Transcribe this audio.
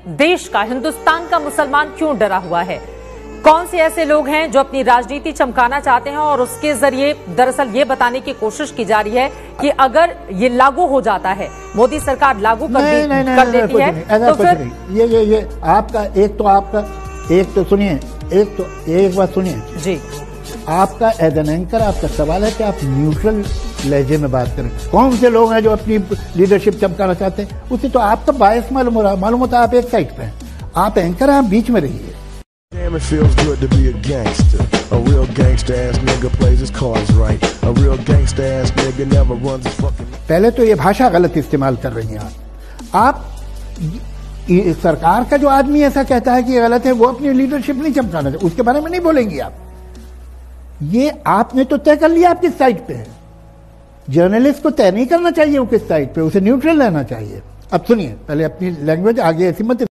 देश का, हिंदुस्तान का मुसलमान क्यों डरा हुआ है? कौन से ऐसे लोग हैं जो अपनी राजनीति चमकाना चाहते हैं और उसके जरिए दरअसल ये बताने की कोशिश की जा रही है कि अगर ये लागू हो जाता है, मोदी सरकार लागू कर देती है तो फिर ये आपका एक तो सुनिए, एक बात सुनिए जी, आपका एज एन एंकर आपका सवाल है कि आप न्यूट्रल लहजे में बात करें। कौन से लोग हैं जो अपनी लीडरशिप चमकाना चाहते हैं? उससे तो आपका बायस मालूम होता है, आप एक साइड पे हैं, आप एंकर हैं, आप बीच में रहिए। Damn, it feels good to be a gangster. A real gangster ass nigga plays his cards right. A real gangster ass nigga never runs his fucking. पहले तो ये भाषा गलत इस्तेमाल कर रही हैं आप सरकार का जो आदमी ऐसा कहता है कि ये गलत है, वो अपनी लीडरशिप नहीं चमकाना चाहिए, उसके बारे में नहीं बोलेंगी आप। ये आपने तो तय कर लिया आप किस साइड पे है। जर्नलिस्ट को तय नहीं करना चाहिए वो किस साइड पे, उसे न्यूट्रल रहना चाहिए। अब सुनिए, पहले अपनी लैंग्वेज आगे ऐसी मत